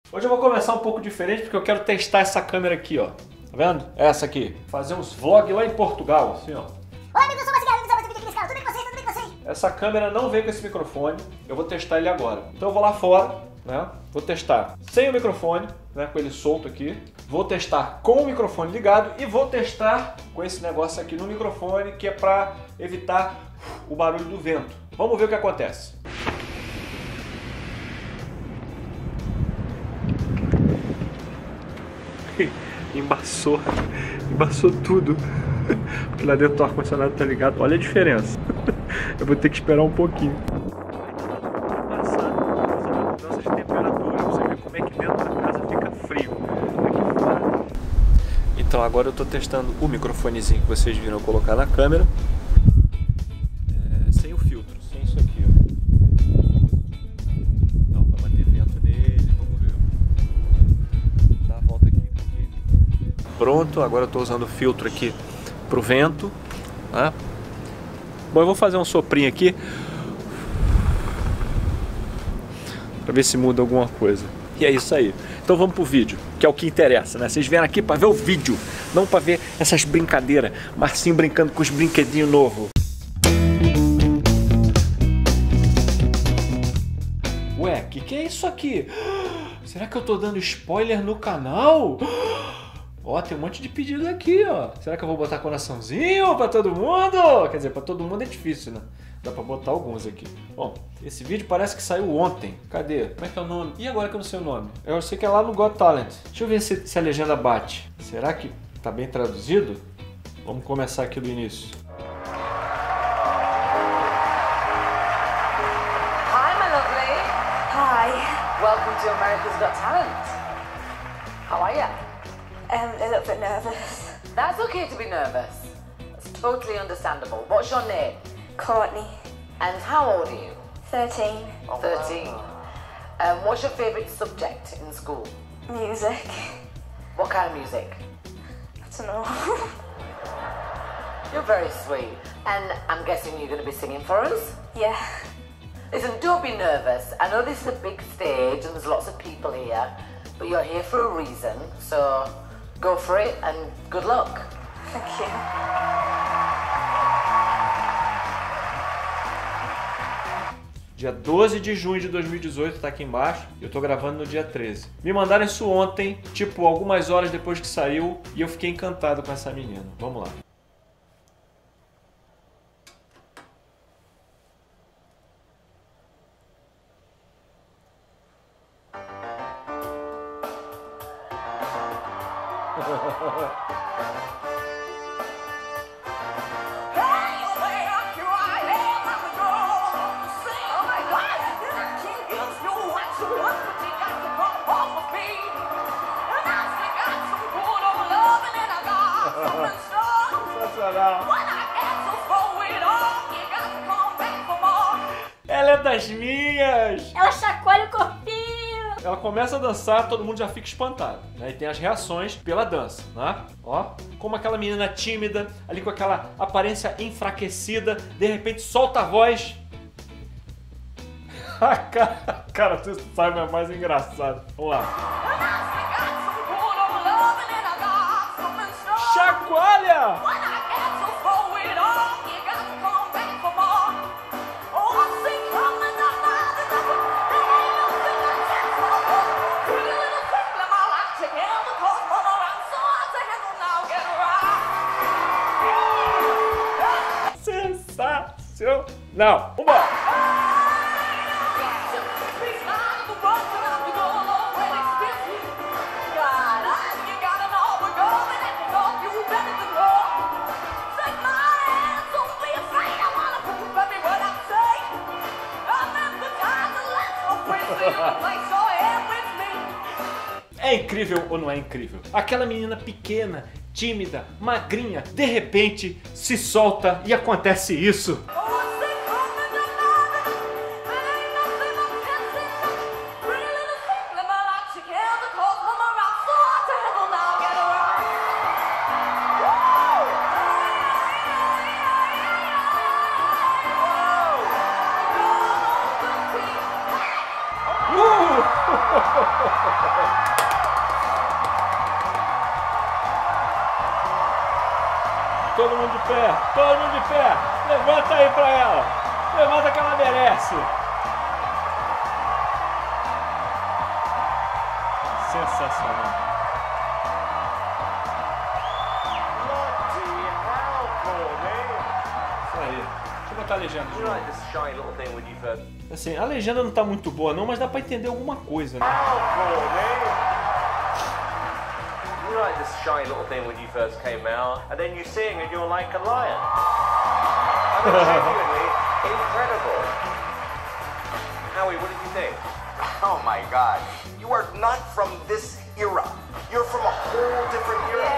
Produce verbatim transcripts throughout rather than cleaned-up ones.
Hoje eu vou começar um pouco diferente porque eu quero testar essa câmera aqui, ó. Tá vendo? Essa aqui. Fazer uns vlogs lá em Portugal, assim, ó. Olá, amigos, eu sou o Mazigar, mais um vídeo aqui nesse canal. Tudo bem com vocês? Tudo bem com vocês? Essa câmera não vem com esse microfone, eu vou testar ele agora. Então eu vou lá fora, né? Vou testar sem o microfone, né? Com ele solto aqui. Vou testar com o microfone ligado e vou testar com esse negócio aqui no microfone, que é pra evitar o barulho do vento. Vamos ver o que acontece. Embaçou, embaçou tudo. Porque lá dentro do ar-condicionado tá ligado. Olha a diferença. Eu vou ter que esperar um pouquinho. Passar mudanças de temperatura, pra você ver como é que dentro da casa fica frio. Aqui fora. Então agora eu tô testando o microfonezinho que vocês viram eu colocar na câmera. É, sem o filtro, sem isso aqui, ó. Não, vai bater vento nele, vamos ver. Dá a volta aqui. Pronto, agora eu estou usando o filtro aqui pro vento, né? Bom, eu vou fazer um soprinho aqui para ver se muda alguma coisa. E é isso aí. Então vamos pro vídeo, que é o que interessa, né? Vocês vieram aqui para ver o vídeo, não para ver essas brincadeiras. Marcinho brincando com os brinquedinhos novos. Ué, que que é isso aqui? Será que eu tô dando spoiler no canal? Ó, tem um monte de pedido aqui, ó. Será que eu vou botar coraçãozinho pra todo mundo? Quer dizer, pra todo mundo é difícil, né? Dá pra botar alguns aqui. Bom, esse vídeo parece que saiu ontem. Cadê? Como é que é o nome? E agora que eu não sei o nome? Eu sei que é lá no Got Talent. Deixa eu ver se, se a legenda bate. Será que tá bem traduzido? Vamos começar aqui do início. Hi, my lovely. Hi. Welcome to America's Got Talent. How are you? Um, a little bit nervous. That's okay to be nervous. It's totally understandable. What's your name? Courtney. And how old are you? thirteen. thirteen. Um, what's your favourite subject in school? Music. What kind of music? I don't know. You're very sweet. And I'm guessing you're going to be singing for us? Yeah. Listen, don't be nervous. I know this is a big stage and there's lots of people here, but you're here for a reason, so go for it and good luck. Thank you. Dia doze de junho de dois mil e dezoito, tá aqui embaixo. Eu tô gravando no dia treze. Me mandaram isso ontem, tipo, algumas horas depois que saiu, e eu fiquei encantado com essa menina. Vamos lá. Ela é das minhas! Ela chacoalha o corpinho. Ela começa a dançar, todo mundo já fica espantado, né? E tem as reações pela dança, né? Ó, como aquela menina tímida, ali com aquela aparência enfraquecida, de repente solta a voz. A cara, cara, tu sabe, é mais engraçado. Vamos lá. Chacoalha! Sensacional! Vambora! É incrível ou não é incrível? Aquela menina pequena, tímida, magrinha, de repente se solta e acontece isso. todo mundo de pé, todo mundo de pé. Levanta aí pra ela. Levanta que ela merece. Sensacional. Isso aí. Deixa eu botar a legenda de novo. Assim, a legenda não tá muito boa não, mas dá pra entender alguma coisa, né? You like this shy little thing when you first came out, and then you sing and you're like a lion. I mean, genuinely incredible. Howie, what did you think? Oh my God, you are not from this era. You're from a whole different era.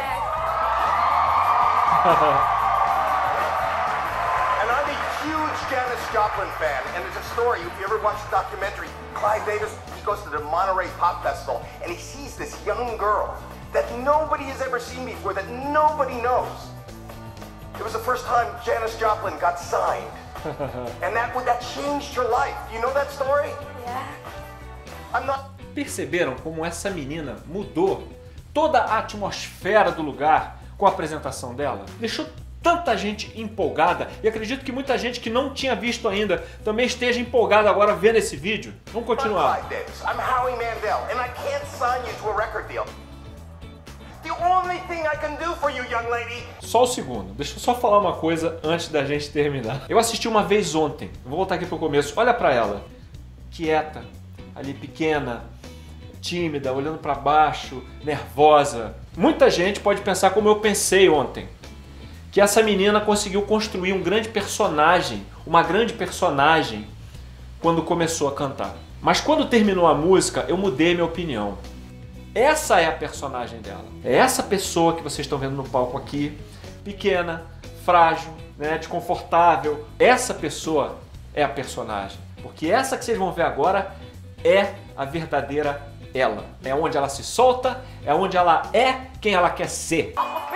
And I'm a huge Janis Joplin fan, and there's a story, if you ever watch the documentary, Clive Davis, he goes to the Monterey Pop Festival, and he sees this young girl that nobody has ever seen before, that nobody knows. It was the first time Janis Joplin got signed. And that, that changed her life. You know that story? Yeah. I'm not... Perceberam como essa menina mudou toda a atmosfera do lugar com a apresentação dela? Deixou tanta gente empolgada, e acredito que muita gente que não tinha visto ainda também esteja empolgada agora vendo esse vídeo. Vamos continuar. I'm Clive Davis. I'm Howie Mandel, and I can't sign you to a record deal. The only thing I can do for you, young lady. Só um segundo, deixa eu só falar uma coisa antes da gente terminar. Eu assisti uma vez ontem, vou voltar aqui pro começo, olha pra ela, quieta, ali pequena, tímida, olhando pra baixo, nervosa. Muita gente pode pensar como eu pensei ontem, que essa menina conseguiu construir um grande personagem, uma grande personagem, quando começou a cantar. Mas quando terminou a música, eu mudei minha opinião. Essa é a personagem dela. É essa pessoa que vocês estão vendo no palco aqui, pequena, frágil, né, desconfortável. Essa pessoa é a personagem. Porque essa que vocês vão ver agora é a verdadeira ela. É onde ela se solta, é onde ela é quem ela quer ser.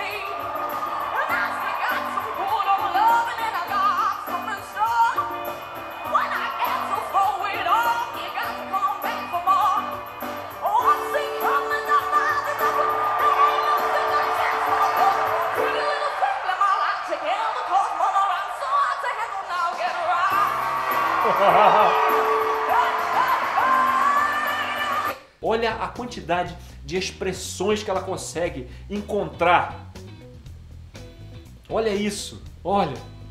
Olha a quantidade de expressões que ela consegue encontrar. Olha isso, olha.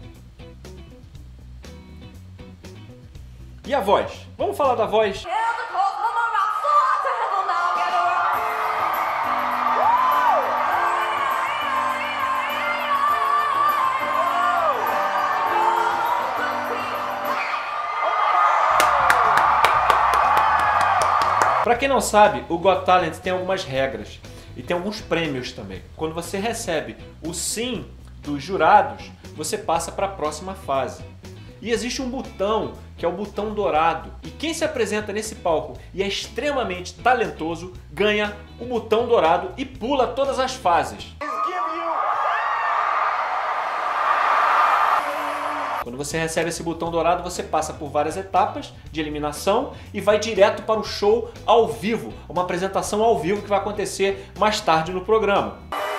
E a voz? Vamos falar da voz? Para quem não sabe, o Got Talent tem algumas regras e tem alguns prêmios também. Quando você recebe o sim dos jurados, você passa para a próxima fase. E existe um botão, que é o botão dourado. E quem se apresenta nesse palco e é extremamente talentoso, ganha o botão dourado e pula todas as fases. Quando você recebe esse botão dourado, você passa por várias etapas de eliminação e vai direto para o show ao vivo, uma apresentação ao vivo que vai acontecer mais tarde no programa.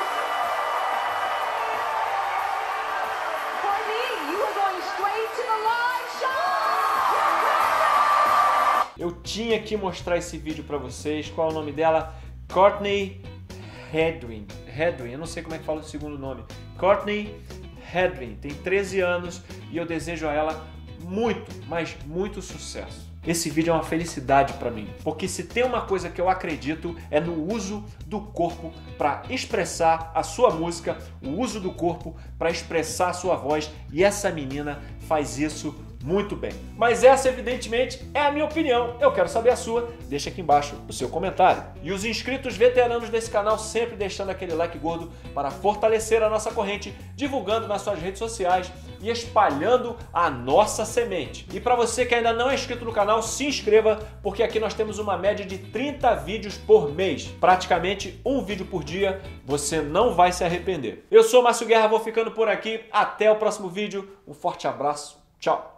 Eu tinha que mostrar esse vídeo para vocês. Qual é o nome dela? Courtney Hedwin. Hedwin, eu não sei como é que fala o segundo nome. Courtney Hedwin, tem treze anos e eu desejo a ela muito, mas muito sucesso. Esse vídeo é uma felicidade para mim, porque se tem uma coisa que eu acredito é no uso do corpo para expressar a sua música, o uso do corpo para expressar a sua voz, e essa menina faz isso muito bem. Mas essa, evidentemente, é a minha opinião. Eu quero saber a sua. Deixa aqui embaixo o seu comentário. E os inscritos veteranos desse canal sempre deixando aquele like gordo para fortalecer a nossa corrente, divulgando nas suas redes sociais e espalhando a nossa semente. E para você que ainda não é inscrito no canal, se inscreva, porque aqui nós temos uma média de trinta vídeos por mês. Praticamente um vídeo por dia. Você não vai se arrepender. Eu sou Márcio Guerra, vou ficando por aqui. Até o próximo vídeo. Um forte abraço. Tchau.